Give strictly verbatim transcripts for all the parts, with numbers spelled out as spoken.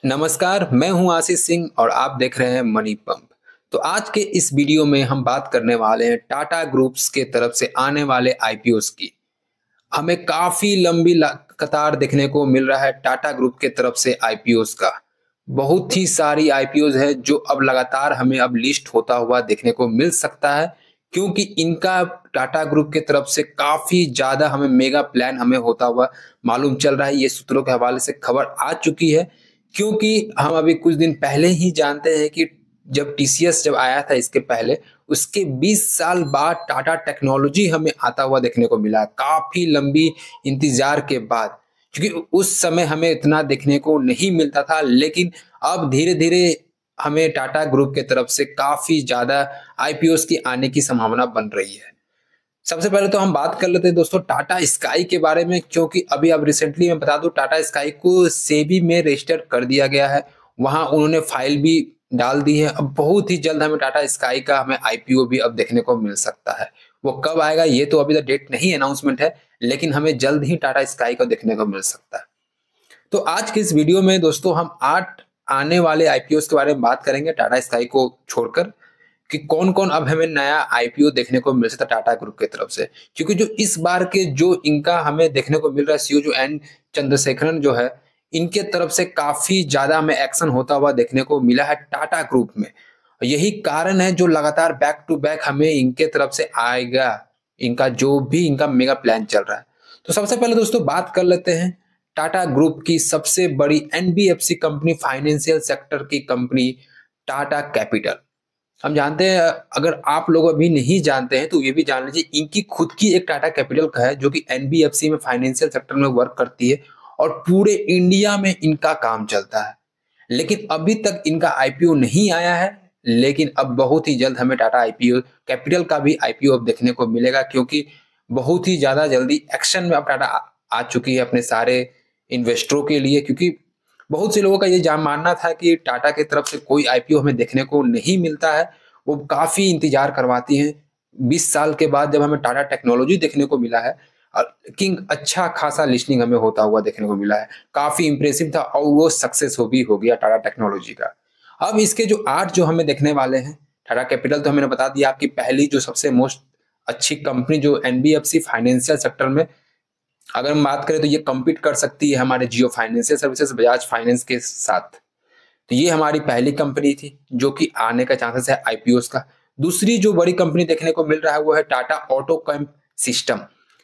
नमस्कार, मैं हूं आशीष सिंह और आप देख रहे हैं मनी पंप। तो आज के इस वीडियो में हम बात करने वाले हैं टाटा ग्रुप्स के तरफ से आने वाले आईपीओस की। हमें काफी लंबी ला- कतार देखने को मिल रहा है टाटा ग्रुप के तरफ से आईपीओस का। बहुत ही सारी आईपीओस है जो अब लगातार हमें अब लिस्ट होता हुआ देखने को मिल सकता है, क्योंकि इनका टाटा ग्रुप के तरफ से काफी ज्यादा हमें मेगा प्लान हमें होता हुआ मालूम चल रहा है। ये सूत्रों के हवाले से खबर आ चुकी है, क्योंकि हम अभी कुछ दिन पहले ही जानते हैं कि जब टीसीएस जब आया था इसके पहले, उसके बीस साल बाद टाटा टेक्नोलॉजी हमें आता हुआ देखने को मिला, काफी लंबी इंतजार के बाद। क्योंकि उस समय हमें इतना देखने को नहीं मिलता था, लेकिन अब धीरे धीरे हमें टाटा ग्रुप के तरफ से काफी ज्यादा आईपीओस की आने की संभावना बन रही है। सबसे पहले तो हम बात कर लेते हैं दोस्तों टाटा स्काई के बारे में, क्योंकि अभी अब रिसेंटली मैं बता दूं टाटा स्काई को सेबी में रजिस्टर कर दिया गया है। वहां उन्होंने फाइल भी डाल दी है। अब बहुत ही जल्द हमें टाटा स्काई का हमें आईपीओ भी अब देखने को मिल सकता है। वो कब आएगा ये तो अभी तक डेट नहीं अनाउंसमेंट है, लेकिन हमें जल्द ही टाटा स्काई को देखने को मिल सकता है। तो आज के इस वीडियो में दोस्तों हम आठ आने वाले आईपीओस के बारे में बात करेंगे टाटा स्काई को छोड़कर, कि कौन कौन अब हमें नया आईपीओ देखने को मिल सकता है टाटा ग्रुप की तरफ से। क्योंकि जो इस बार के जो इनका हमें देखने को मिल रहा है सीईओ जो एन चंद्रशेखरन जो है, इनके तरफ से काफी ज्यादा हमें एक्शन होता हुआ देखने को मिला है टाटा ग्रुप में। यही कारण है जो लगातार बैक टू बैक हमें इनके तरफ से आएगा, इनका जो भी इनका मेगा प्लान चल रहा है। तो सबसे पहले दोस्तों बात कर लेते हैं टाटा ग्रुप की सबसे बड़ी एनबीएफसी कंपनी, फाइनेंशियल सेक्टर की कंपनी टाटा कैपिटल। हम जानते हैं, अगर आप लोग अभी नहीं जानते हैं तो ये भी जान लीजिए, इनकी खुद की एक टाटा कैपिटल का है जो कि एनबीएफसी में फाइनेंशियल सेक्टर में वर्क करती है और पूरे इंडिया में इनका काम चलता है। लेकिन अभी तक इनका आईपीओ नहीं आया है, लेकिन अब बहुत ही जल्द हमें टाटा आईपीओ कैपिटल का भी आईपीओ अब देखने को मिलेगा, क्योंकि बहुत ही ज्यादा जल्दी एक्शन में अब टाटा आ, आ चुकी है अपने सारे इन्वेस्टरों के लिए। क्योंकि बहुत से लोगों का ये जान मानना था कि टाटा की तरफ से कोई आईपीओ हमें देखने को नहीं मिलता है, वो काफी इंतजार करवाती हैं। बीस साल के बाद जब हमें टाटा टेक्नोलॉजी देखने को मिला है, किंग अच्छा खासा लिस्टिंग हमें होता हुआ देखने को मिला है, काफी इंप्रेसिव था और वो सक्सेस हो भी हो गया टाटा टेक्नोलॉजी का। अब इसके जो आठ जो हमें देखने वाले हैं, टाटा कैपिटल तो हमने बता दिया आपकी पहली जो सबसे मोस्ट अच्छी कंपनी जो एनबीएफसी फाइनेंशियल सेक्टर में अगर हम बात करें तो ये कम्पीट कर सकती है हमारे Jio financial services Bajaj finance के साथ। तो ये हमारी पहली कंपनी थी जो कि आने का चांसेस है आईपीओस का। दूसरी जो बड़ी कंपनी देखने को मिल रहा है वो है टाटा ऑटोकैम सिस्टम।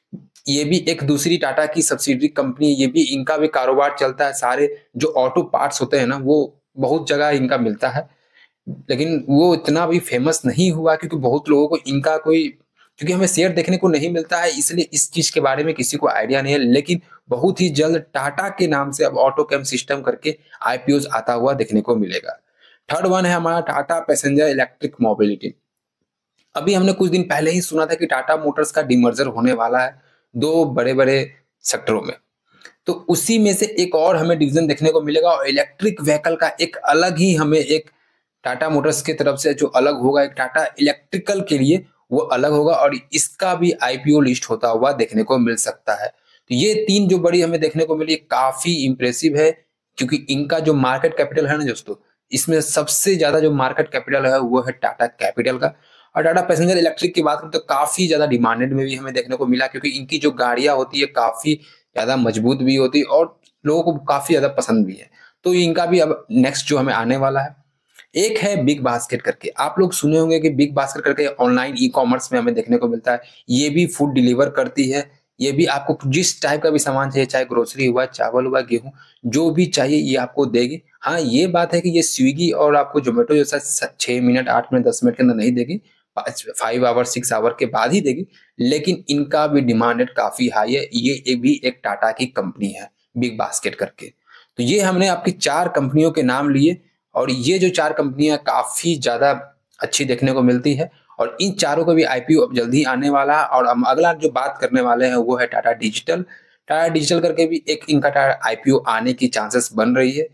ये भी एक दूसरी टाटा की सब्सिडरी कंपनी, ये भी इनका भी कारोबार चलता है। सारे जो ऑटो पार्ट्स होते हैं ना वो बहुत जगह इनका मिलता है, लेकिन वो इतना भी फेमस नहीं हुआ क्योंकि बहुत लोगों को इनका कोई, क्योंकि हमें शेयर देखने को नहीं मिलता है इसलिए इस चीज के बारे में किसी को आइडिया नहीं है। लेकिन बहुत ही जल्द टाटा के नाम से अब ऑटोकैम सिस्टम करके आईपीओ आता हुआ देखने को मिलेगा। थर्ड वन है हमारा टाटा पैसेंजर इलेक्ट्रिक मोबिलिटी। अभी हमने कुछ दिन पहले ही सुना था कि टाटा मोटर्स का डिमर्जर होने वाला है दो बड़े बड़े सेक्टरों में, तो उसी में से एक और हमें डिवीजन देखने को मिलेगा और इलेक्ट्रिक व्हीकल का एक अलग ही हमें एक टाटा मोटर्स की तरफ से जो अलग होगा, एक टाटा इलेक्ट्रिकल के लिए वो अलग होगा और इसका भी आईपीओ लिस्ट होता हुआ देखने को मिल सकता है। तो ये तीन जो बड़ी हमें देखने को मिली काफी इंप्रेसिव है, क्योंकि इनका जो मार्केट कैपिटल है ना दोस्तों, इसमें सबसे ज्यादा जो मार्केट कैपिटल है वो है टाटा कैपिटल का। और टाटा पैसेंजर इलेक्ट्रिक की बात करें तो काफी ज्यादा डिमांडेड में भी हमें देखने को मिला, क्योंकि इनकी जो गाड़ियां होती है काफी ज्यादा मजबूत भी होती है और लोगों को काफी ज्यादा पसंद भी है। तो इनका भी अब नेक्स्ट जो हमें आने वाला है। एक है बिग बास्केट करके, आप लोग सुने होंगे कि बिग बास्केट करके ऑनलाइन ई कॉमर्स में हमें देखने को मिलता है। ये भी फूड डिलीवर करती है, ये भी आपको जिस टाइप का भी सामान चाहिए, चाहे ग्रोसरी हुआ, चावल हुआ, गेहूं, जो भी चाहिए ये आपको देगी। हाँ ये बात है कि ये स्विगी और आपको जोमेटो जैसा छह मिनट आठ मिनट दस मिनट के अंदर नहीं देगी, फाइव आवर सिक्स आवर के बाद ही देगी। लेकिन इनका भी डिमांडेड काफी हाई है। ये भी एक टाटा की कंपनी है बिग बास्केट करके। तो ये हमने आपकी चार कंपनियों के नाम लिए और ये जो चार कंपनियां काफी ज्यादा अच्छी देखने को मिलती है और इन चारों का भी आईपीओ अब जल्दी आने वाला है। और हम अगला जो बात करने वाले हैं वो है टाटा डिजिटल। टाटा डिजिटल करके भी एक इनका टाटा आईपीओ आने की चांसेस बन रही है।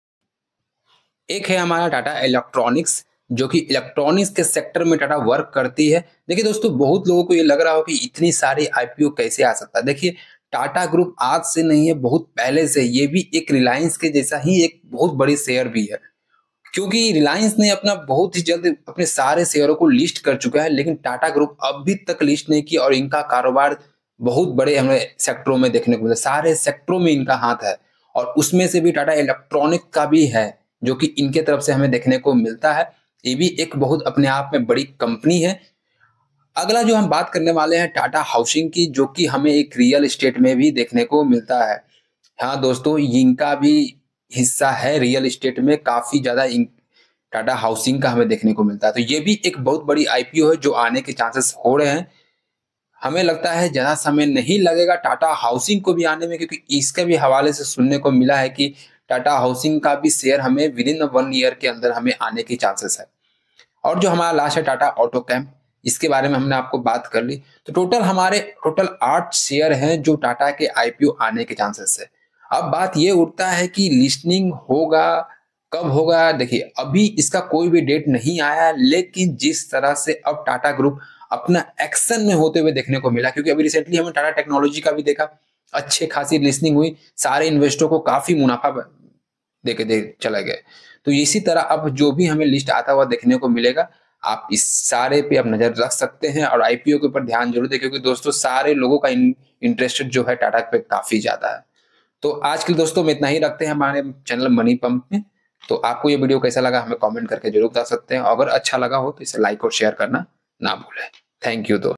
एक है हमारा टाटा इलेक्ट्रॉनिक्स, जो कि इलेक्ट्रॉनिक्स के सेक्टर में टाटा वर्क करती है। देखिए दोस्तों, बहुत लोगों को ये लग रहा हो कि इतनी सारी आईपीओ कैसे आ सकता है। देखिए टाटा ग्रुप आज से नहीं है, बहुत पहले से। ये भी एक रिलायंस के जैसा ही एक बहुत बड़ी शेयर भी है, क्योंकि रिलायंस ने अपना बहुत ही जल्द अपने सारे शेयरों को लिस्ट कर चुका है, लेकिन टाटा ग्रुप अभी तक लिस्ट नहीं की और इनका कारोबार बहुत बड़े हमें सेक्टरों में देखने को मिलता है। सारे सेक्टरों में इनका हाथ है और उसमें से भी टाटा इलेक्ट्रॉनिक का भी है, जो कि इनके तरफ से हमें देखने को मिलता है। ये भी एक बहुत अपने आप में बड़ी कंपनी है। अगला जो हम बात करने वाले हैं टाटा हाउसिंग की, जो कि हमें एक रियल एस्टेट में भी देखने को मिलता है। हाँ दोस्तों, इनका भी हिस्सा है रियल एस्टेट में, काफी ज्यादा टाटा हाउसिंग का हमें देखने को मिलता है। तो ये भी एक बहुत बड़ी आईपीओ है जो आने के चांसेस हो रहे हैं। हमें लगता है ज्यादा समय नहीं लगेगा टाटा हाउसिंग को भी आने में, क्योंकि इसके भी हवाले से सुनने को मिला है कि टाटा हाउसिंग का भी शेयर हमें विद इन वन ईयर के अंदर हमें आने की चांसेस है। और जो हमारा लास्ट है टाटा ऑटोकैम्प, इसके बारे में हमने आपको बात कर ली। तो टोटल हमारे टोटल आठ शेयर हैं जो टाटा के आईपीओ आने के चांसेस है। अब बात ये उठता है कि लिस्टिंग होगा कब होगा। देखिए, अभी इसका कोई भी डेट नहीं आया, लेकिन जिस तरह से अब टाटा ग्रुप अपना एक्शन में होते हुए देखने को मिला, क्योंकि अभी रिसेंटली हमने टाटा टेक्नोलॉजी का भी देखा, अच्छे खासी लिस्टिंग हुई, सारे इन्वेस्टरों को काफी मुनाफा देके दे चले गए। तो इसी तरह अब जो भी हमें लिस्ट आता हुआ देखने को मिलेगा, आप इस सारे पे आप नजर रख सकते हैं और आईपीओ के ऊपर ध्यान जरूर दें, क्योंकि दोस्तों सारे लोगों का इंटरेस्टेड जो है टाटा पे काफी ज्यादा है। तो आज के दोस्तों में इतना ही रखते हैं हमारे चैनल मनी पंप में। तो आपको ये वीडियो कैसा लगा हमें कमेंट करके जरूर बता सकते हैं। अगर अच्छा लगा हो तो इसे लाइक और शेयर करना ना भूलें। थैंक यू दोस्तों।